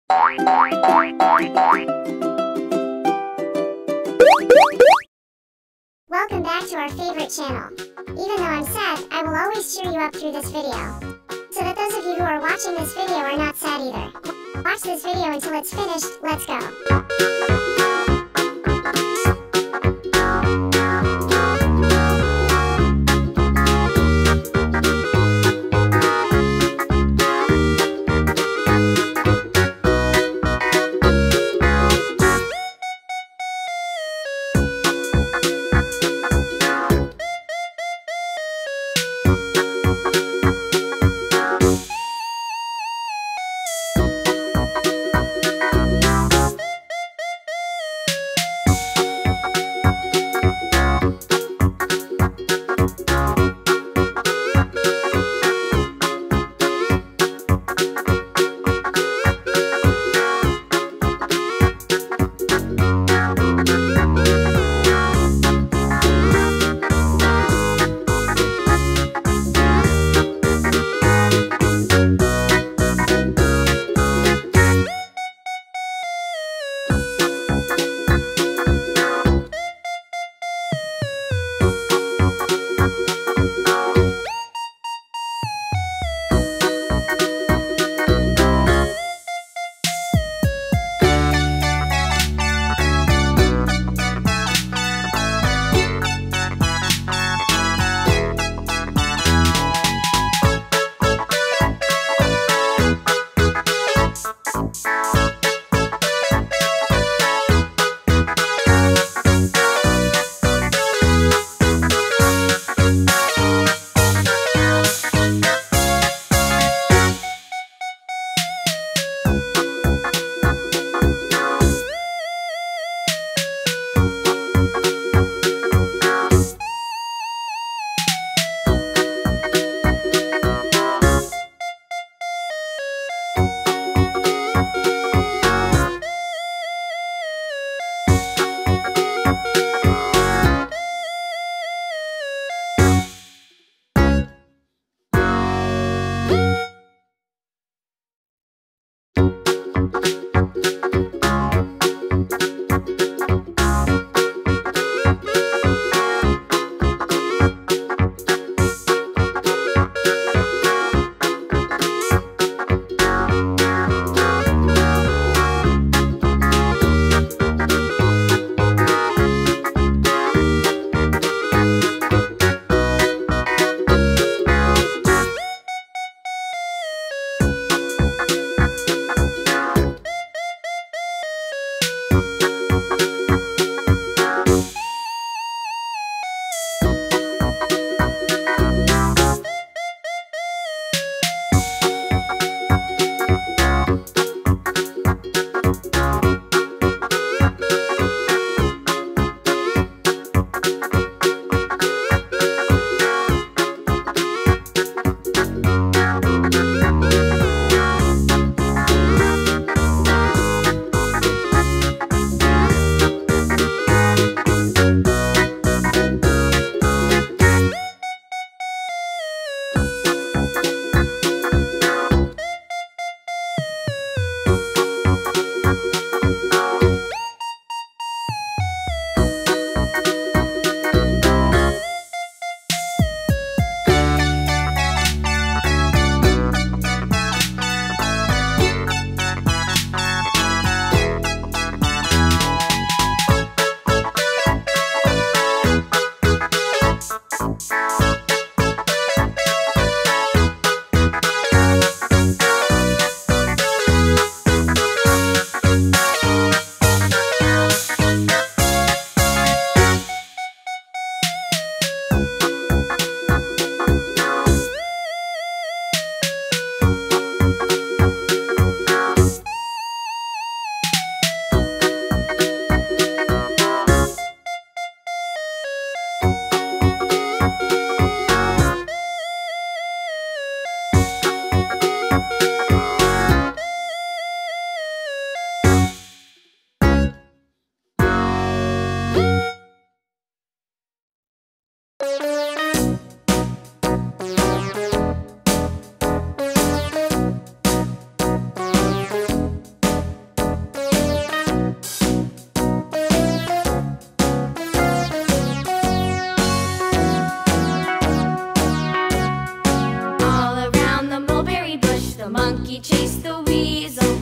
Welcome back to our favorite channel. Even though I'm sad, I will always cheer you up through this video. So that those of you who are watching this video are not sad either. Watch this video until it's finished. Let's go.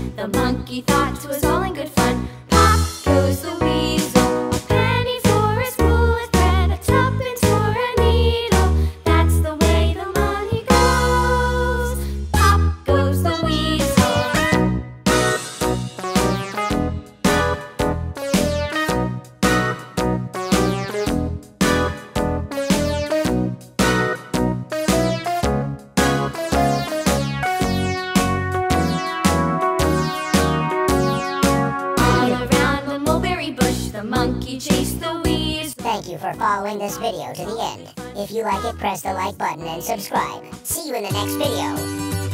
The monkey thought 'twas all in good fun. Pop goes the weasel, a penny for a spool of thread, a tuppence for a needle. That's the way the money goes. Pop goes the weasel. The monkey chased the weasel. Thank you for following this video to the end. If you like it, press the like button and subscribe. See you in the next video.